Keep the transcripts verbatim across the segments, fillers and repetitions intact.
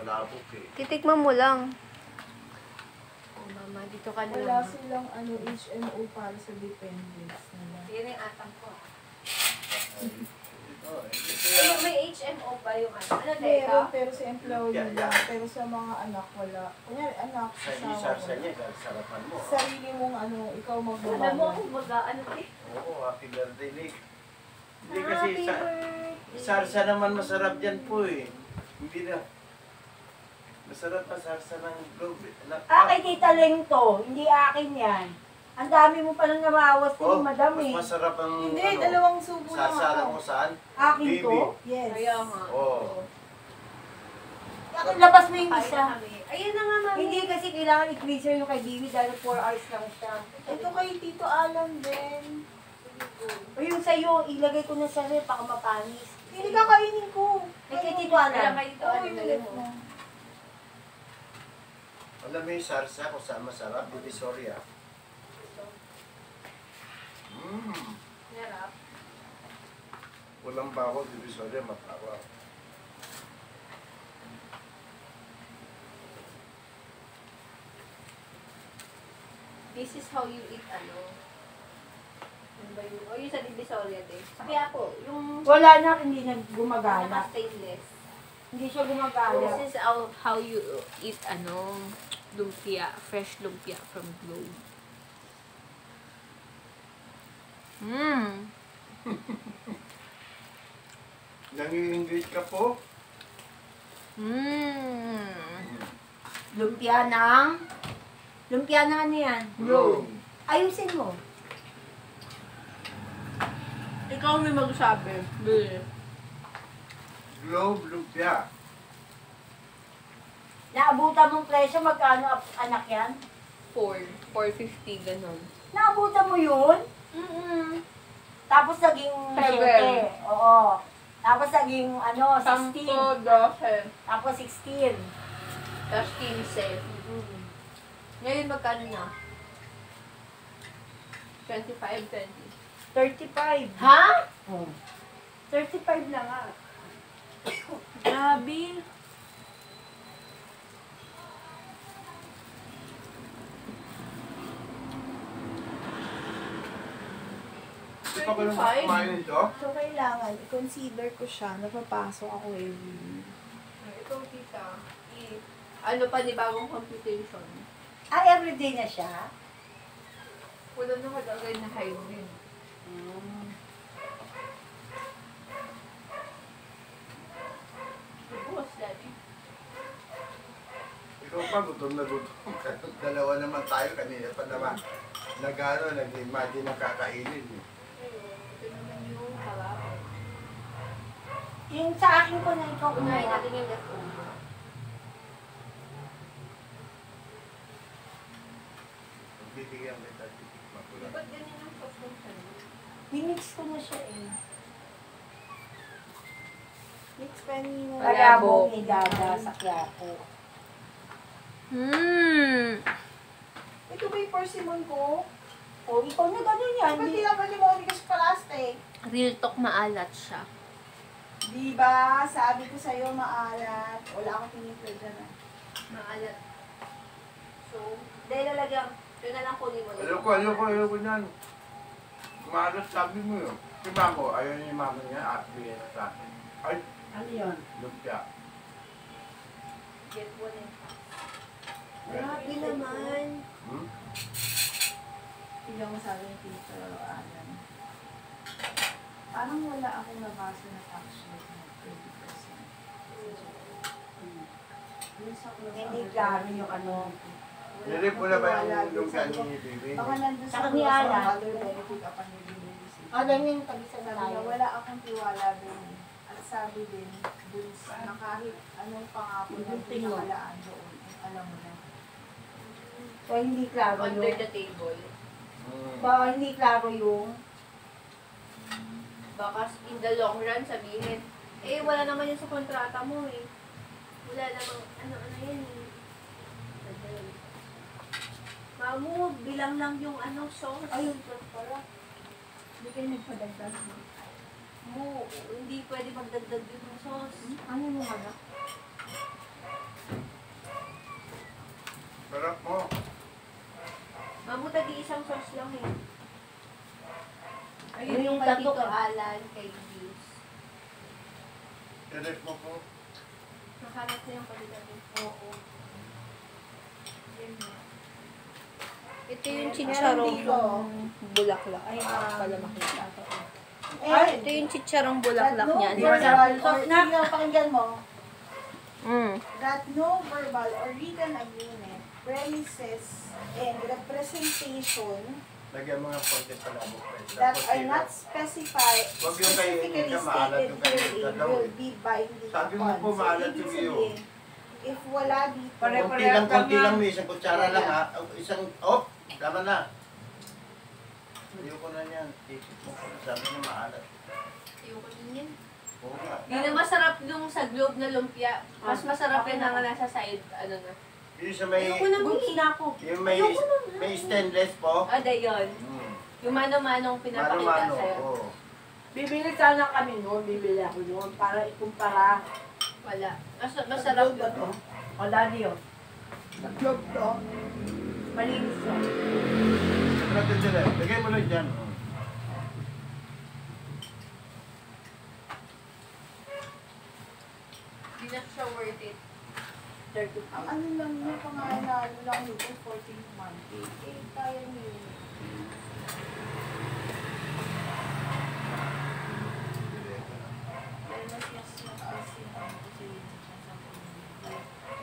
Palabok eh. Titikman mo lang. Oh, mama, dito ka na Wala lang. silang ano, H M O para sa dependents nila. Yan yung atang ko. Ito, Ay, may H M O ba yung ano? Ano, Meron, teka? pero sa employee Yeah, lang. yeah. Pero sa mga anak, wala. Kunyari, anak, Sa asawa isarsa ko. niya, sarapan mo. Sarili mong ano, ikaw Alam mo magbabago. kung baga, ano eh? Oo, happy birthday, Nick. Hindi kasi Happy sa, birthday. sarsa naman masarap yan po eh. Hindi na. Masarap pa sarsa ng globe. Eh. Na- Akin Tita Leng to, hindi akin yan. Ang dami mo palang namawas Oh, ni Madam mas eh. masarap ang Hindi, ano, dalawang subo lang sarsa ako. mo saan? Akin to? Bibi. Yes. Kaya nga. Oo. Akin, labas mo yung Kain isa. na kami. Ayun na nga, mami. Hindi kasi kailangan i-freezer yung kay Bibi dahil four hours lang siya. Ito kay Tito Alan din. O yung sa'yo, ilagay ko na sa rep, baka mapanis. Hindi kakainin ko. Ay, kay Tito Kaya Alan. kayo ito, Oo, ano yung na ulit mo. mo. Alam mo yung sarsa kung saan masarap? Divisoria. Mmm. Narap. Walang bawal, Divisoria, matawa. This is how you eat, ano. Ano ba yun? O yung sa Divisoria din. Sa Quiapo, yung Wala na, hindi na gumagana. naka-stainless. Hindi siya gumagana. This is how, how you eat, ano, lumpia. Fresh lumpia from Globe. Mmm. Nangi-English ka po? Mmm. Lumpia ng... Lumpia ng ano yan? Globe. Ayusin mo. Ikaw may magsabi. Bili. Globe Lumpia. Naabutan mong presyo, magkano ap- anak yan? four. four fifty, ganun. Naabutan mo yun? Mm-mm. Tapos naging Seven. siyete. Oo. Tapos naging ano, sixteen. Sampo, doce. Tapos sixteen. Tapos quince. Ngayon magkano na? twenty-five, twenty. thirty-five. Ha? Oh. thirty-five na nga. Grabe. Di pa ba naman thirty-five? kumain nito? So, kailangan, i-consider ko siya, napapasok ako every week. Ito, tita. I- ano pa ni bagong computation? Ah, everyday na siya? Wala na kalagay na hybrid. Mm. Bukas, daddy. Ikaw pa, gutom na gutom ka. Dalawa naman tayo kanina pa naman. Nag-ano, nag-imagine na kakainin. Eh. Ito naman yung palabok. Yung sa akin ko na ikaw Unahin kumuha. natin yung leftover. Bibigyan kita titikman ko lang. Ba't ganyan yung sauce ng sa'yo? Minix ko na siya eh. Mix kanina. Palabok ni Dada sa Quiapo. Mmm. Ito ba yung persimmon ko? O, ikaw na gano'n yan. Ba't Di- tinabali mo ulit sa plastic? Real talk, maalat siya. Diba? Sabi ko sa'yo, maalat. Wala akong tinipla dyan ah. Maalat. So, dahil lalagyan, yun na lang kunin mo. Ayoko, ayoko, ayoko niyan. Malas sabi mo yun. Si Mamo, ayaw niya yung mama niya at bigyan sa akin. Ay, Ano yun? lumpia. Get one and half. Grabe naman. Hmm? Tignan mo sabi ni Tito Alan. Parang wala akong nabasa na tax rate na thirty percent. Hmm. Yung sa close Hindi order, klaro yung ano. Nilip mo na ba yung lumpia ni Bibi? Baka nandun Sa sa ni close Alan. order benefit upon review receipt. O, ganyan yung tabi sa Sabi tayo. niya, wala akong tiwala din. At sabi din, dun sa na kahit anong pangako na Yung tingin mo. pinakalaan doon, alam mo na. So, hindi klaro Under yung... the table. Hmm. Baka hindi klaro yung... Baka in the long run sabihin, eh wala naman yun sa kontrata mo eh. Wala namang ano-ano yan eh. Mamu, bilang lang yung ano sauce. Ayun, pala. Hindi kayo nagpadagdag. Mo, hindi pwede magdagdag yun ng sauce. Ano mo anak? kay tato Tito ka. Alan, kay Juice. I-rep mo po. Nakalat na yung pagdating. Oo. Yun nga. Ito yung Meron chicharong dito. bulaklak. Ay, Ah. pala makita. Eh, Ito yung chicharong bulaklak that no niya. verbal or tingnan, pakinggan mo. Mm. That no verbal or written agreement, premises, and representation Lagyan mga konti palabok. that are not specified, Huwag yung kayo, hindi specifically ka maalat stated yung kayo herein daw will eh. be binding Sabi mo upon. po, So, maalat ibig yung iyo. sabihin, if wala dito, Pare- Konti lang, konti Pare-pareho lang. May isang kutsara lang ha. Isang, oh, tama na. Ayoko na niyan. Tikit mo ko. Sabi niya maalat. Ayoko din yan. Oo nga. Hindi na masarap yung sa globe na lumpia. Mas masarap yun na nga nasa side, ano na. Yung sa may, Ayoko na gusto eh. na ako. yung may, may stainless po. Ah, yun. Hmm. Yung mano-manong pinapakita Mano-mano. sa'yo. Oo. Bibili sana kami noon, bibili ako noon para ikumpara. Wala. Mas, masarap Sa globe ba to? yun. Wala niyo. Sa globe to, malinis yun. Sarap din eh. Lagay mo lang dyan. Oh. Hindi na siya worth it. Ang ano lang yun, pangalan lang nito, fourteen month. Eh, eh, kaya niyo yun. Dahil mas mas mas kasi yung ano kasi yun siya sa pamilya.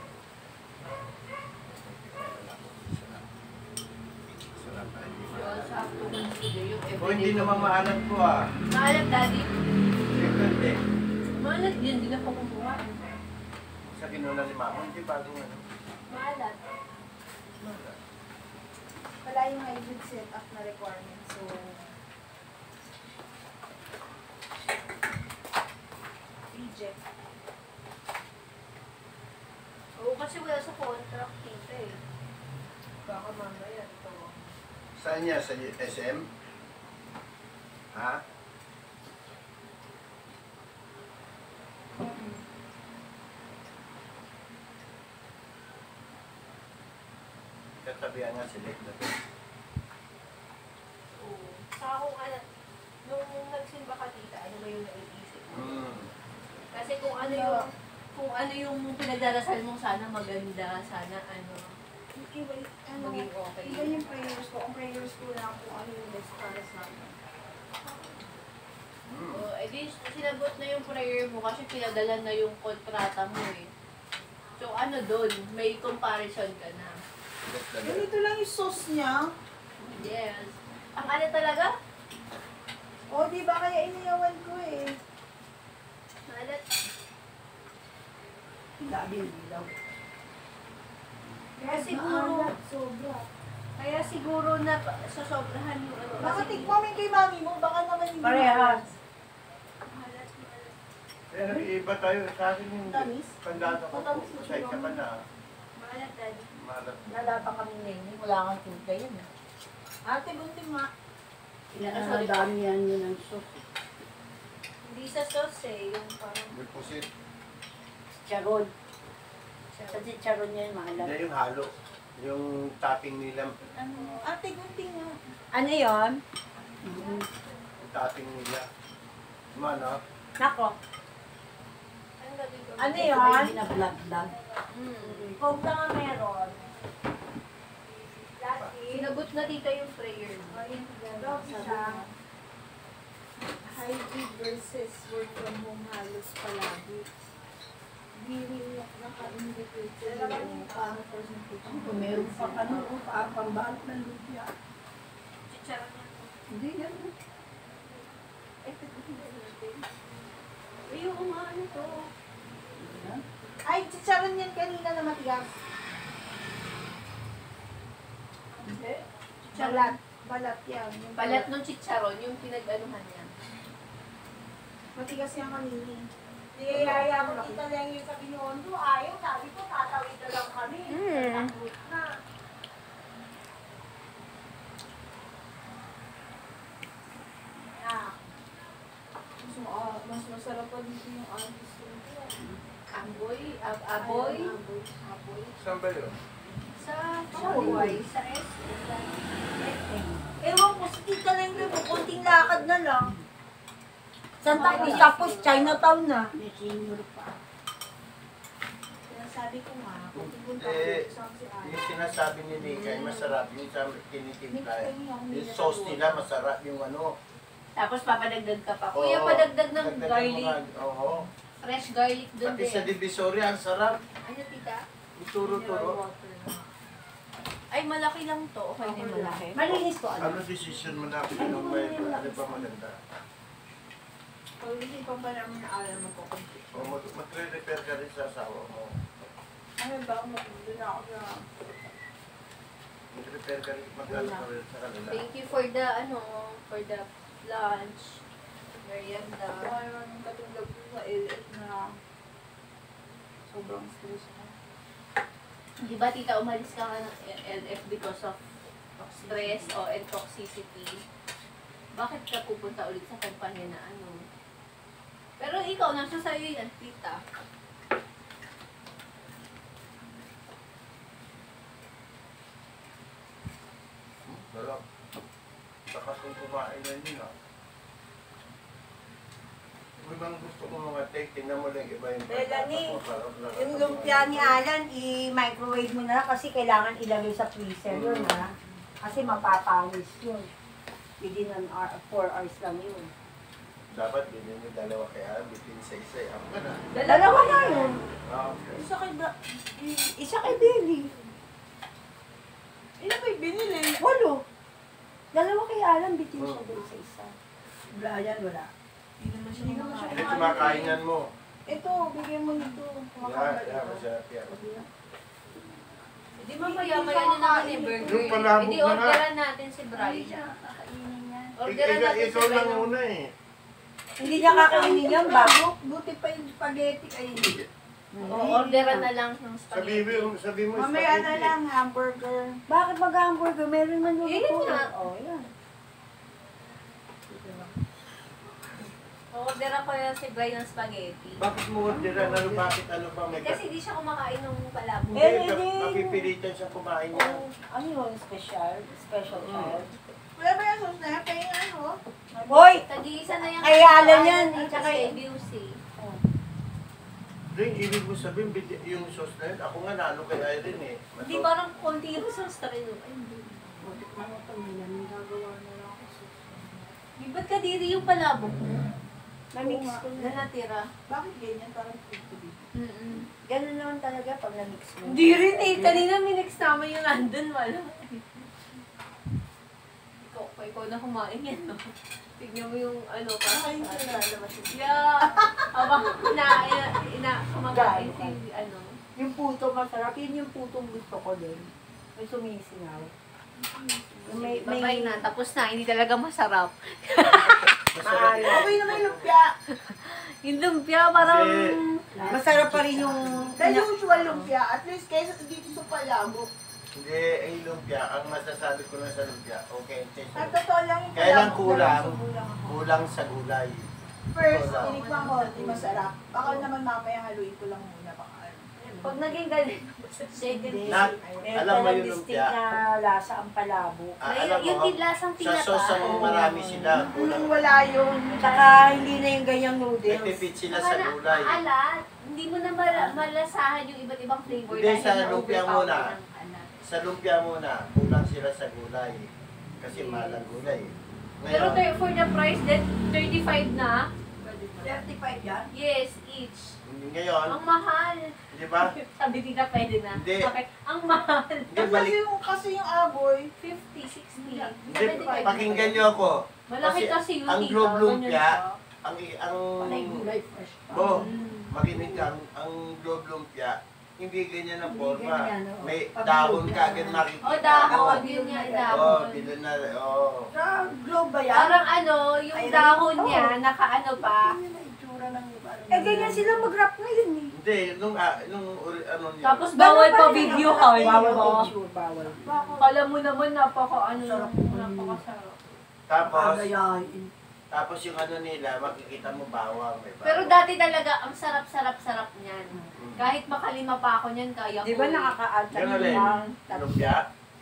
Sarap tayo. You also have to consider yung O hindi everyday. naman maalat po ah. Maalat, daddy. Siyempre. Maalat yun, hindi na pa kumuha. Sa kinuna ni Mama, hindi bago ano. Maalat. Maalat. Wala yung hybrid setup na requirement. So, reject. Oo, kasi wala sa contract dito eh. Baka mamaya ito. Saan niya? Sa S M? Ha? Katabihan nga select na to. Oo. Saka kung ano, nung nagsimba ka tita, ano ba yung naiisip mo? Hmm. Kasi kung ano yung, kung ano yung pinagdarasal mo, sana maganda, sana ano, Iba, ano, maging okay. iba yung prayers ko. Ang prayers ko lang kung ano yung best para sa akin. Hmm. So, eh di, sinagot na yung prayer mo kasi pinadala na yung kontrata mo eh. So, ano doon, may comparison ka na. Select na lang. Ganito lang yung sauce niya. Yes. Ang ano talaga? O, di ba kaya iniyawan ko eh. Malat. Dami yung ilaw. Kaya siguro, Maalat, sobra. kaya siguro na sasobrahan yung ano. Baka kasi- tikmamin kay mami mo, baka naman hindi. Parehas. Malat, malat. Eh, nag-iiba tayo. Sa akin yung Tamis? pandado ko po. Matamis na Masay ka siya. pa na. Malat, daddy. Malat. Nalata kami ngayon, wala kang tuta yan. ah. Ate, bunting nga. Inakadami yan yun ang sauce. Hindi sa sauce eh, yung parang... May pusit. Charon. Sa charon niya yung maalat. Hindi yung halo. Yung topping nila. Ano? Ate, gunting nga. Ano yon? Yung topping nila. Ano? Nako. Ano gagawin ko? Ano yun? Binablog-blog. Mm. Kung na nga meron. Lagi. Sinagot na tita yung prayer mo. Dog siya. Hybrid versus work from home halos palagi. Hindi naka-indicate sa yung paano percentage. Meron pa ano, pa pambalot ng lumpia. Chicharon niya. Hindi yan. Eh, hindi natin. Eh, oo nga, ano to? Ay, chicharon yan kanina na matigas. Hindi. Balat. Balat yan. Yung Balat ng chicharon, yung pinag-anuhan niya. Matigas yan kanina. Hindi, ayaw ko kita lang yung sabi ni Ondo. Ayaw, sabi ko, tatawid na lang kami. Hmm. Takot na. Ah. Mas, ma- mas masarap pa dito yung antis ko. Aboy, ab aboy. Aboy. Aboy. Saan ba yun? Sa Hawaii, sa S. Ewan ko, sa tita lang yun. Kunting lakad na lang. Santa Cruz, tapos Chinatown na. May senior pa. Kaya sabi ko nga, kung pupunta ko Eh, sa si Ana. Yung sinasabi ni Nika, ay masarap. Yung sa tinitimpla. Yung sauce nila, masarap yung ano. Tapos papadagdag ka pa. Oo, Kuya, padagdag ng dagdag ng garlic. mga- Oo. Fresh garlic doon Pati sa din. Divisoria, ang sarap. Ano, tita? Ituro-turo. Ay, malaki lang to. Okay na yung malaki. Malinis po, ano? Ano decision mo na kung may ano ba maganda? Pag hindi pa ba naman na alam mo ko kung O mag- magre-repair ka rin sa asawa mo. ano ba, mag-doon na ako sa... Mag-repair ka rin, mag-ano ka rin sa kanila. Thank you for the, ano, for the lunch. Merienda. Parang katulad ko sa L F na sobrang stress ko. Di ba, tita, umalis ka nga ng L F because of stress o and toxicity? Bakit ka pupunta ulit sa kampanya na ano? Pero ikaw, nasa sa'yo yan, tita. Sarap. Saka kung kumain na yun ah. Kung ibang gusto ko mga take, tingnan mo lang iba yung Melanie, Masarap na- Yung lumpia ni Alan, i-microwave mo na kasi kailangan ilagay sa freezer yun, ha? Kasi mapapanis yun. Within an hour, four hours lang yun. Dapat bilhin yung dalawa kaya bitin sa isa eh. Ako na. Dalawa na yun. Ah, okay. Isa kay, da- i- isa kay Billy. Ilan may binili? Walo. Dalawa kay Alan, bitin siya doon sa isa. Wala yan, wala. Hindi naman siya Hindi naman siya Hindi kumakainan mo. Ito, bigyan mo nito. Yeah, Kumakain yeah, ito. masarap yan. Di ba maya-maya na naman yung burger? Yung palabok Hindi, na nga. orderan natin si Hindi Brian. siya kakainin yan. Orderan Ikaw, natin si ikaw lang Brian. muna eh. Hindi niya kakainin yan, bago. Buti pa yung spaghetti ay O, orderan na lang ng Sabi spaghetti. mo, sabi mo mamaya na spaghetti. lang hamburger. Bakit mag-hamburger? Meron man yung Eh, yun nga. Oh, yan. Orderan ko yan si Brian ng spaghetti. Bakit mo orderan? Ano, bakit ano ba? May Kasi hindi siya kumakain ng palabok. Hindi, Eh, hindi. mapipilitan siya kumain niya. Oh, ano yun? Special? Special Mm. child? Wala ba yung sauce na yan? Kaya ano? Hoy! Tag-iisa na yung Ay, alam yan. At Tsaka saka y- Busey. Ring, ibig mo sabihin, bidi- yung sauce na yun, ako nga nalo kay Irene eh. Hindi, parang konti yung sauce na rin. Ay, hindi. Buti pa mo ito, may namin gagawa na lang ako sauce. Di ba't kadiri yung palabok mo? Na-mix Oo nga. ko Na na. natira. Bakit ganyan? Parang tutubi. Mm-mm. Ganun naman talaga pag na-mix mo. Hindi rin eh. Kanina minix namin yung nandun. Wala. Ikaw, ikaw na kumain yan, no? Tignan mo yung ano, parang Nakain sila. lalabas yung... Yeah! Abang ina, ina, ina, kumakain si, ano. Yung puto masarap. Yun yung putong gusto ko din. May sumisingaw. Yung May, may, Babay na, tapos na, hindi talaga masarap. Masarap yun. Okay na may lumpia. Yung lumpia, parang... Hindi. masarap pa rin yung... The usual lumpia. At least kaysa dito sa Palabok. Hindi, ay lumpia. Ang masasabi ko lang sa lumpia, okay, taste Sa mo. totoo lang yung Kaya lang Palabok, kulang. dahil sa kulang ako. Kulang sa gulay. First, Kulang. tinikman ko, di masarap. Baka naman mamaya haluin ko lang muna. Baka ano. Pag naging ganun, second Hindi. Na, Meron alam mo talagang yung distinct lumpia. na lasa ang palabok. Ah, May- alam yung mo, tinlasang sa tinapa. sauce ang marami sila. Kung Kulang. wala yun, Tsaka hindi na yung ganyang noodles. Nagtipid sila sa Saka na- gulay. Maalat. Hindi mo na mala- malasahan yung iba't ibang flavor. Hindi, dahil sa na lumpia overpower muna. ng alat. Sa lumpia muna, kulang sila sa gulay. Kasi mahal ang gulay. Pero Ngayon, ter- for the price, then thirty-five na. thirty-five yan. Yes, each. ngayon, Ang mahal. di ba? Sabi tita, pwede na. Hindi. Bakit? Ang mahal. Hindi, Kasi balik. yung, kasi yung aboy, fifty, sixty. Hindi, seventy-five. pakinggan nyo ako. Malaki Kasi kasi yung ang tita. globe ganyan lumpia, siya. ang, ang, panay gulay fresh pa. oh, Mm. makinig ka, ang, ang globe lumpia, hindi ganyan ang Hindi forma. ganyan, oh. May Pag- dahon ka agad makikita. Oh, dahon. Ako, Yun nga, yun. Oo, dahon. bilon na, oo. Sa globe ba yan? Parang ano, yung Ay, dahon oo. niya, nakaano pa. Yun ang itsura ng ano. Eh, ganyan sila mag-rap ngayon eh. Hindi, nung, ah, nung, uri- ano niya. Tapos bawal Ganun pa rin. video Bawal high. picture, bawal. Kala mo naman napaka ano, Sarap. napakasarap. Tapos, Agayain. tapos yung ano nila, makikita mo bawang, may bawang. Pero dati talaga, ang sarap-sarap-sarap niyan. Mm. Kahit makalima pa ako niyan, kaya ko. Di ba eh. nakaka-add Yan ulit. lang? Lumpia,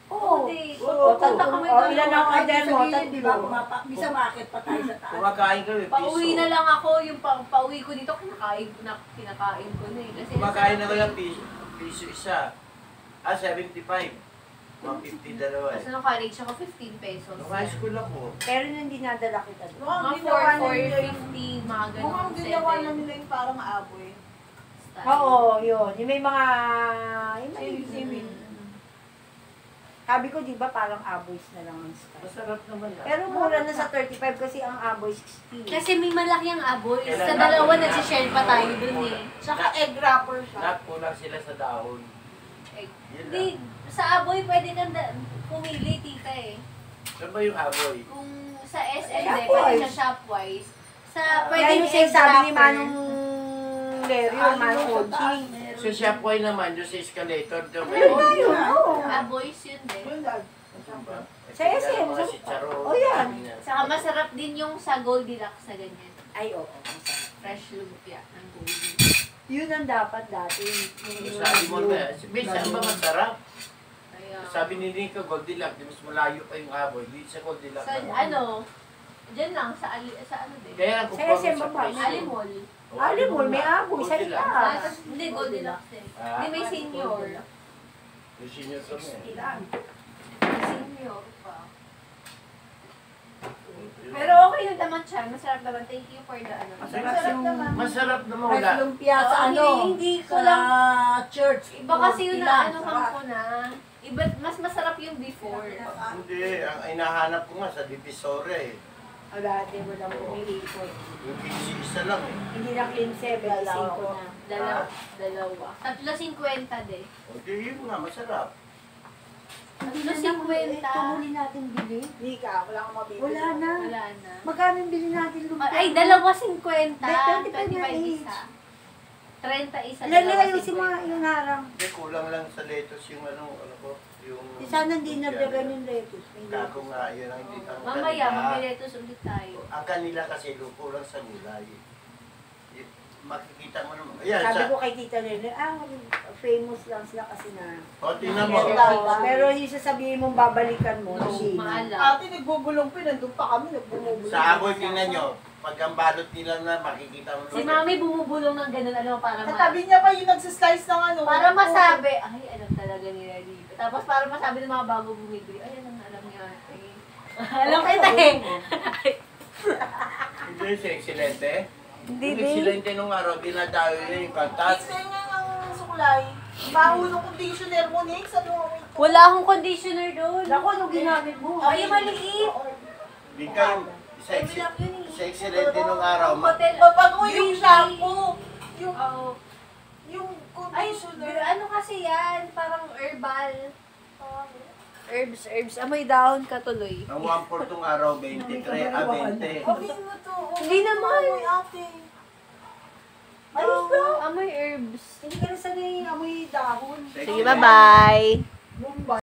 Oo. Hindi. Oo, Punta tatlo. kami Oh, doon. ilan ang order mo? Sabihin, di ba, Tatlo. pumapa, misa market pa tayo sa taas. Kumakain kami, piso. Pauwi na lang ako, yung pa, pauwi ko dito, kinakain ko na, kinakain ko na eh. Kasi Kumakain na kaya piso, piso isa. Ah, seventy-five. one fifty dalawa Kasi eh. nung college ako, fifteen pesos. Nung high school ako. Pero nung dinadala kita doon. Mukhang Mga ginawa four, na four nila yung, fifty, mga ganun. mukhang ginawa na nila yung parang aboy. Oo, yun. Yung may mga... Yung may Sewing-sewing. Sabi ko, di ba, parang aboys na lang ang style. Masarap naman yan. Pero mura na sa thirty-five kasi ang aboy sixteen. Kasi may malaki ang aboy. Kailan Sa na- dalawa, nagsishare pa tayo dun eh. Tsaka egg wrapper siya. Nakulang sila sa dahon. Eh, Yun Hindi, lang. sa aboy pwede kang da- pumili, tita eh. Saan ba yung aboy? Kung sa S M, Shopwise. pwede sa Shopwise. Sa pwede Kaya yung sinasabi ni Manong Lerio, Ano Manong sa Ochi. taas, Sa Shopway naman, yung sa escalator doon. Ayun na yun, oo. Aboys yun eh. Yun lang. Sa S M, Mga sa- chicharon. Oh, yan. Saka masarap din yung sa Goldilocks na ganyan. Ay, oo. masarap. Fresh lumpia ng Goldilocks. Yun ang dapat dati. Sabi mo na, minsan ba masarap? Kaya, Sabi ni Nico, Goldilocks, di mas malayo pa yung aboy. Di sa Goldilocks. sa naman. ano, dyan lang, sa, ali, sa ano din. Kaya ang Sa kukuha S M mo sa ba? presyo. Alimol. Oh, Alimol, may na. aboy sa Goldilocks. itaas. Ah, tas- hindi, Goldilocks eh. Ah. Hindi, may senior. Yung senior kami. Ilan? May senior pa. Pero okay na naman siya. Masarap naman. Thank you for the ano. Masarap Masarap yung... naman. Masarap naman Rice wala. lumpia sa Oo, ano? hindi- hindi ko sa lang- church. Iba kasi yung Ilan? naano Sarap. ko na. Iba, mas masarap yung before. Hindi, ang inahanap ko nga sa Divisore eh. O dati mo lang pumili ko. Yung piso isa lang eh. Hindi na clean seven, Dalawa. ko na. Dalawa. Dalawa. Tatlo cinquenta de. O di yun nga, masarap. Tatlo cinquenta. Tumuli natin bili. Hindi ka, wala kang mabibili. Wala na. Wala na. Magkano yung bili natin lumpia? Ay, dalawa cinquenta. twenty-five na twenty-five each. isa. trenta isa. Lalagay dalawa yung si mga cinquenta. yung harang. Hindi, kulang lang sa lettuce yung ano, ano ko, yung... Di sana hindi nagdagan yung lettuce. May Kako lettuce. nga, yun ang hindi ang Mamaya, kanila. magbiletos ulit tayo. Ang kanila kasi kulang sa gulay. Y- Makikita mo naman. Ayan, Sabi sa... ko kay Tita Lene, ah, famous lang sila kasi na. O, tingnan mo. Oo, pero yung sasabihin mong babalikan mo, No, Sheena. maalam. Ate, nagbubulong pa, nandun pa kami, nagbumubulong. Sa aboy, tingnan nyo. Pag ang balot nila na, makikita mo. Si Mami bumubulong ng ganun, ano, para Sa ma... tabi niya pa yung nagsislice ng ano. Para masabi, ay, alam talaga nila dito. Tapos para masabi ng mga bago bumibili, ay, alam na alam niya ate. Alam kita eh. Hindi siya excelente. Hindi, Yung di. excelente nung araw, dinadayo niya yung kantas. Isa nga ng suklay. Baho ng conditioner mo, Nick. Sabi mo, wait. Wala akong conditioner doon. Naku, ano ginamit mo? Ay, maliit. Di ka yung... Sa, Ay, ex- bilak yun eh. sa excelente nung araw, ma- Hotel. Papago yung Green shampoo. Yung, Oo. yung Ay, conditioner. ano kasi yan? Parang herbal. Herbs, herbs. Amoy dahon ka tuloy. ang one four tong araw, twenty-three, ah, twenty. Sabihin mo to. oh, Hindi naman. amoy ate. Ayos ba? Amoy herbs. Hindi ka na sanay amoy dahon. Sa Sige, excelente. bye-bye. Mumbai.